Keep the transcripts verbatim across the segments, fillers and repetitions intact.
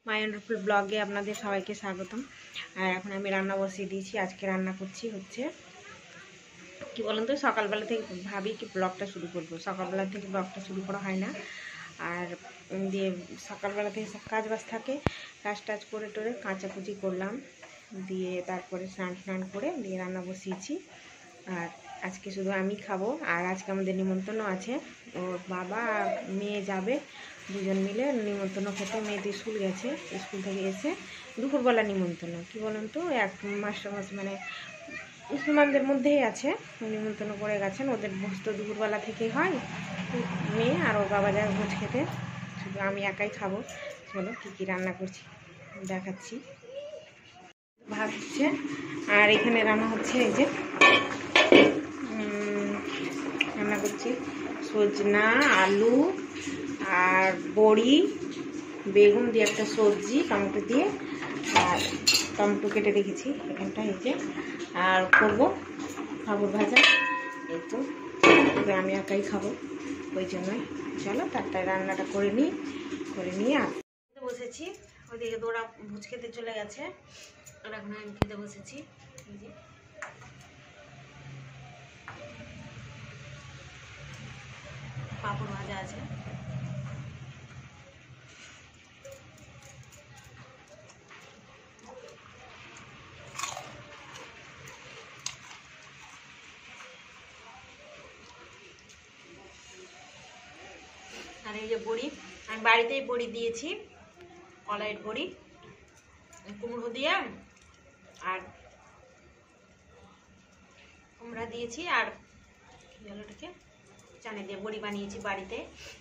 মাই wonderful ব্লগে আপনাদের সবাইকে স্বাগতম। আর এখন আমি রান্না বসিয়ে দিয়েছি। আজকে রান্না করছি হচ্ছে কি বলুন তো, সকালবেলা থেকে ভাবি কি ব্লগটা শুরু করবো, সকালবেলা থেকে ব্লগটা শুরু করা হয় না। আর দিয়ে সকালবেলা থেকে সব কাজ বাজ থাকে, কাজ টাজ করে টোরে কাঁচাকুচি করলাম, দিয়ে তারপরে স্নান স্নান করে দিয়ে রান্না বসিয়েছি। আর আজকে শুধু আমি খাবো। আর আজকে আমাদের নিমন্ত্রণ আছে, ওর বাবা আর মেয়ে যাবে, দুজন মিলে নিমন্ত্রণ খেতে। মেয়ে তো স্কুল গেছে, স্কুল থেকে এসে দুপুরবেলা নিমন্ত্রণ। কী বলেন তো, এক মাস্টার মাস মানে মুসলমানদের মধ্যেই আছে, নিমন্ত্রণ করে গেছেন। ওদের ভোজ তো দুপুরবেলা থেকেই হয়। মেয়ে আর ওর বাবা যায় ভোজ খেতে, শুধু আমি একাই খাবো। চলো কী কী রান্না করছি দেখাচ্ছি। ভাত হচ্ছে, আর এখানে রান্না হচ্ছে এই যে রান্না করছি সজনা, আলু আর বড়ি, বেগুন দিয়ে একটা সবজি, টমেটো দিয়ে, আর টমেটো কেটে রেখেছি এখানটা এই যে। আর করবো পাঁপড় ভাজা। এই তো আমি একাই খাবো, ওই জন্যই চলো তারটায় রান্নাটা করে নিই। করে নিয়ে আর বসেছি, ওইদিকে দৌড়া ভোজ খেতে চলে গেছে, আর এখন আমি খেতে বসেছি। এই যে পাঁপড় ভাজা আছে, আর এই যে বড়ি, আমি বাড়িতেই বড়ি দিয়েছি, কলাইয়ের বড়ি, কুমড়ো দিয়ে আর কুমড়া দিয়েছি, আর জলটাকে চানে দিয়ে বড়ি বানিয়েছি বাড়িতে।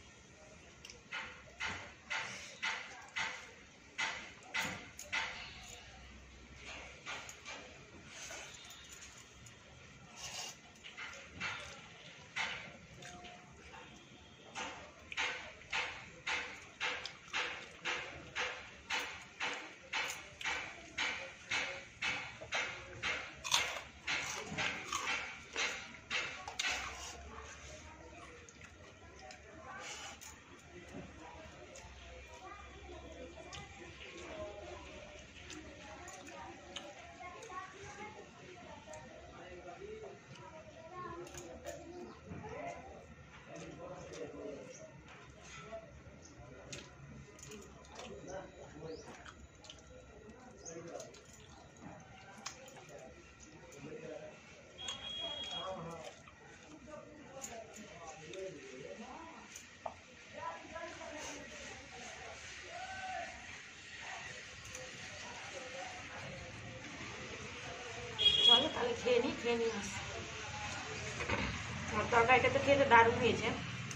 চলো তাহলে খেয়ে নিই, খেয়ে নিয়ে আসি। আমার তরকারিটা তো খেতে দারুণ হয়েছে,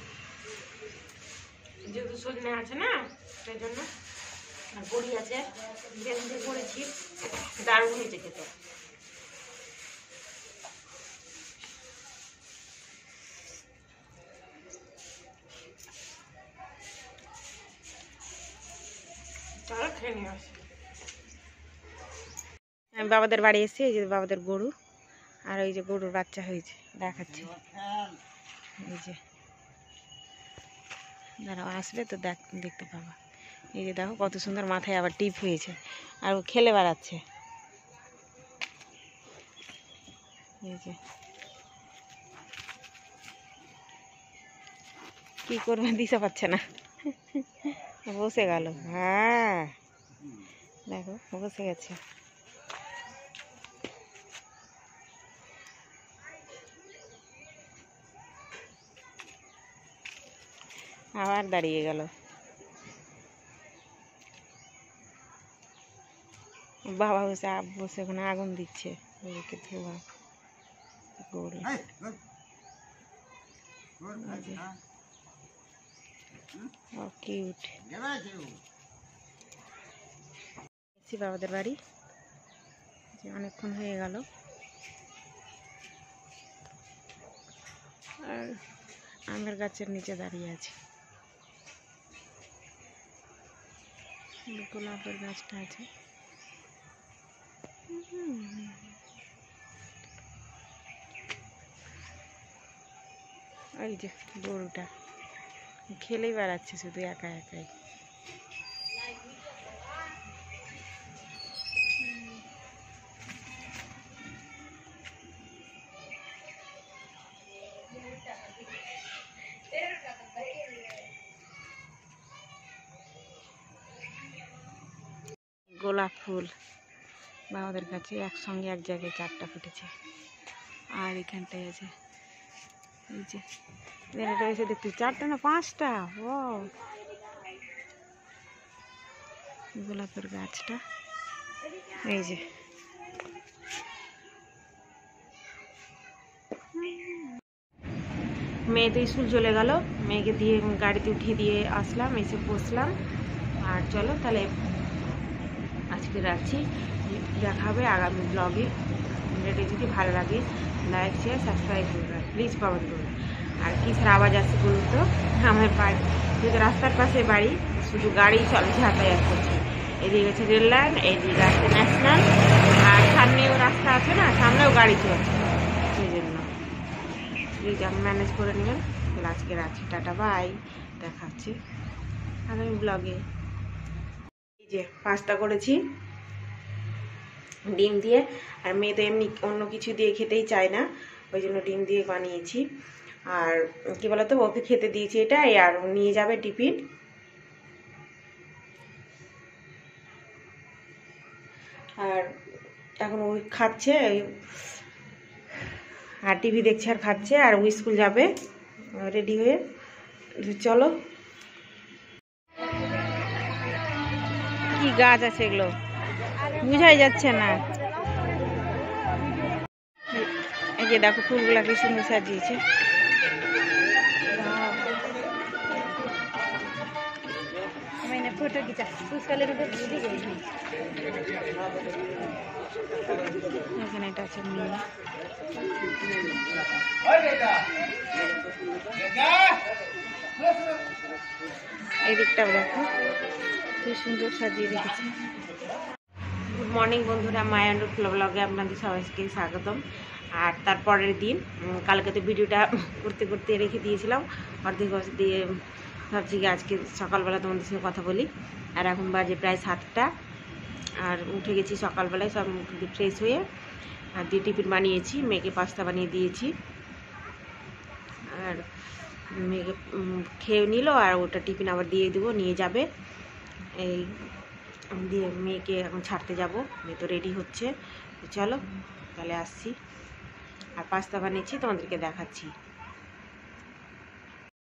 যেহেতু সজনে আছে না সেই জন্য, আর বড়ি আছে, বেগুন দিয়ে করেছি, দারুণ হয়েছে খেতে। চলো খেয়ে নিয়ে আসি। আমি বাবাদের বাড়ি এসেছি, এই যে বাবাদের গরু, আর ওই যে গরুর বাচ্চা হয়েছে দেখাচ্ছি। এই যে দাঁড়াও, আসলে তো দেখ দেখতে পাবা। এই যে দেখো কত সুন্দর, মাথায় আবার টিপ হয়েছে, আর ও খেলে বেড়াচ্ছে। এই যে কি করবে, দিশা পাচ্ছে না, বসে গেল। হ্যাঁ দেখো বসে গেছে। আবার দাঁড়িয়ে গেল। বাবা বসে বসে ওখানে আগুন দিচ্ছে, গরুকে ধোয়া গরু। ও কিউট। বাবাদের বাড়ি অনেকক্ষণ হয়ে গেল, আর আমের গাছের নিচে দাঁড়িয়ে আছি। গোলাপের গাছটা আছে, ওই যে গরুটা খেলেই বেড়াচ্ছে শুধু একা একাই। গোলাপ ফুল বাবাদের কাছে একসঙ্গে এক জায়গায় চারটা ফুটেছে। আর এখানটায় আছে এই যে এটা এসে দেখতে চারটা না পাঁচটা। ও গোলাপের গাছটা এই যে। মেয়ে তো স্কুল চলে গেল, মেয়েকে দিয়ে গাড়িতে উঠিয়ে দিয়ে আসলাম, এসে বসলাম। আর চলো তাহলে আজকে রাখছি, দেখা হবে আগামী ব্লগে। ভিডিওটি যদি ভালো লাগে লাইক শেয়ার সাবস্ক্রাইব করবেন, প্লিজ কমেন্ট করবেন। আর কিসের আওয়াজ আসছে বলুন তো, আমার বাড়ি যেহেতু রাস্তার পাশে বাড়ি, শুধু গাড়ি চলে যাতায়াত করছে। এদিকে আছে রেল লাইন, এইদিকে আছে ন্যাশনাল, আর সামনেও রাস্তা আছে না, সামনেও গাড়ি চলছে, সেই জন্য প্লিজ আমি ম্যানেজ করে নেবেন। তাহলে আজকে রাখছি, টাটা বাই, দেখা হচ্ছে আগামী ব্লগে। এই যে পাস্তা করেছি ডিম দিয়ে, আর মেয়ে তো এমনি অন্য কিছু দিয়ে খেতেই চায় না, ওই জন্য ডিম দিয়ে বানিয়েছি। আর কি বলতো, ওকে খেতে দিয়েছি এটা, আর নিয়ে যাবে টিফিন। আর এখন ওই খাচ্ছে আর টিভি দেখছে আর খাচ্ছে, আর ওই স্কুল যাবে রেডি হয়ে। চলো, কি গাছ আছে এগুলো বুঝাই যাচ্ছে না। এই যে দেখো ফুলগুলা কি সুন্দর সাজিয়েছে। এখানে এটা আছে মেয়ে, এই দিকটাও দেখো কি সুন্দর সাজিয়ে রেখেছে। গুড মর্নিং বন্ধুরা, মায়া ব্লগে আপনাদের সবাইকে স্বাগতম। আর তারপরের দিন কালকে তো ভিডিওটা করতে করতে রেখে দিয়েছিলাম অর্ধেক দিয়ে, ভাবছি কি আজকে সকালবেলা তোমাদের সঙ্গে কথা বলি। আর এখন বাজে প্রায় সাতটা, আর উঠে গেছি সকালবেলায়, সব ফ্রেশ হয়ে আর দিয়ে টিফিন বানিয়েছি, মেয়েকে পাস্তা বানিয়ে দিয়েছি। আর মেয়েকে খেয়ে নিল, আর ওটা টিফিন আবার দিয়ে দেবো, নিয়ে যাবে। এই দিয়ে মেয়েকে এখন ছাড়তে যাব, মেয়ে তো রেডি হচ্ছে। চলো তাহলে আসছি, আর পাস্তা বানিয়েছি তোমাদেরকে দেখাচ্ছি।